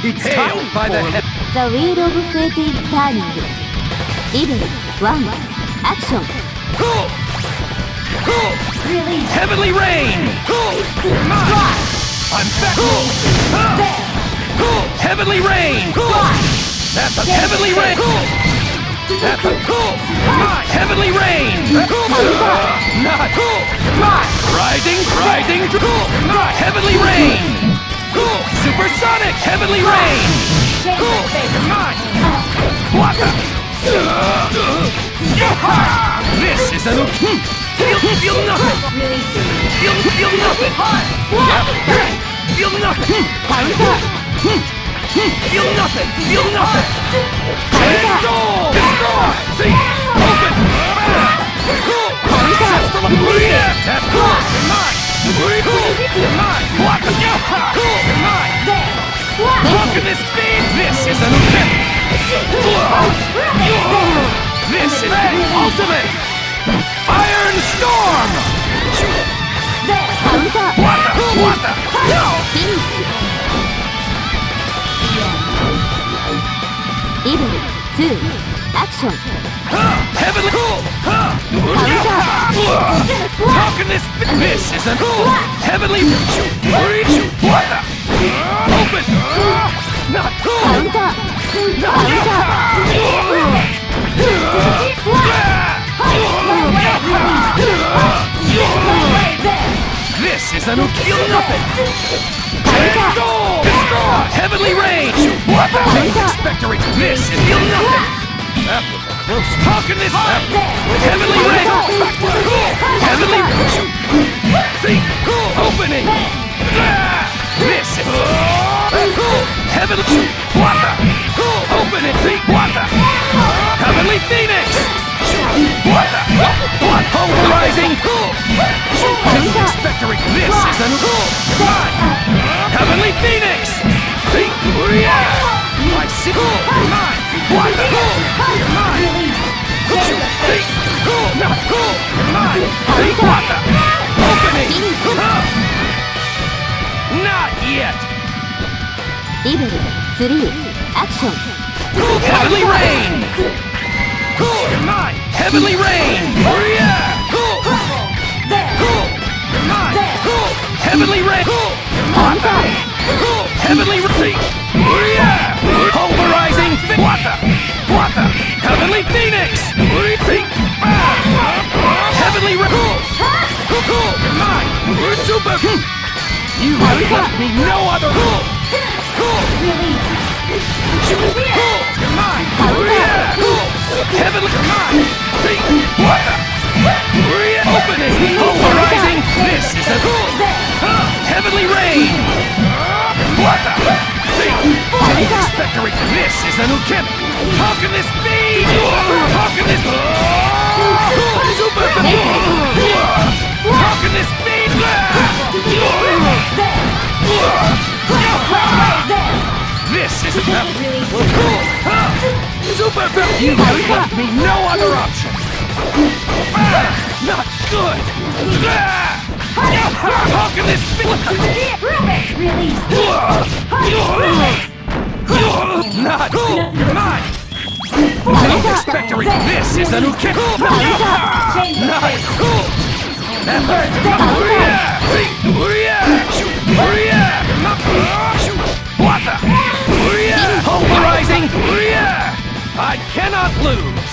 impaled by the head. The wheel of fate is turning. Level 1. Action. Release. Heavenly rain. I'm back. Heavenly rain. That's a heavenly rain. That's a heavenly rain. Not rising. Heavenly rain. Supersonic heavenly rain. What the? This is a new. Feel nothing. Feel nothing. Feel nothing. Feel nothing! Feel nothing! Destroy! See! Open! That's good! Mine! Block! Mine! Look at this speed! This is an This is the ultimate! Iron Storm! What the? Level 2. Action. Heavenly cool. How can this? This is a heavenly. What the? Open. Not cool. This is a new kill nothing. Destroy! Heavenly rain! What the? Spectre! This is kill nothing. That was close. How can this happen? Heavenly rain! Heavenly. See? Opening. This is heavenly. What the? Opening. See? What the? Heavenly Phoenix. What the? What? Polarizing. Spectre. This is a Heavenly Phoenix. See? I see. Mine. What the? Mine. See? Not cool. Mine. See? What the? Opening. Not yet. Level 3. Action. Heavenly rain. Mine. Heavenly rain. Mine. Heavenly rain. Heavenly rain. Pulverizing. What the? Heavenly Phoenix. Heavenly rain. Mine. Super. You have left me no other. Mine. Heavenly mine. What the? Opening. Pulverizing. This is a heavenly rain. What the? Spectre. This is a new chemic. How can this be? How can this? Super. How can this be? This is super. You have left me no other option. Not good. How can this be? Not mine. Spectre. This is a new kick. Not cool. That hurts. What the? Pulverizing. I cannot lose.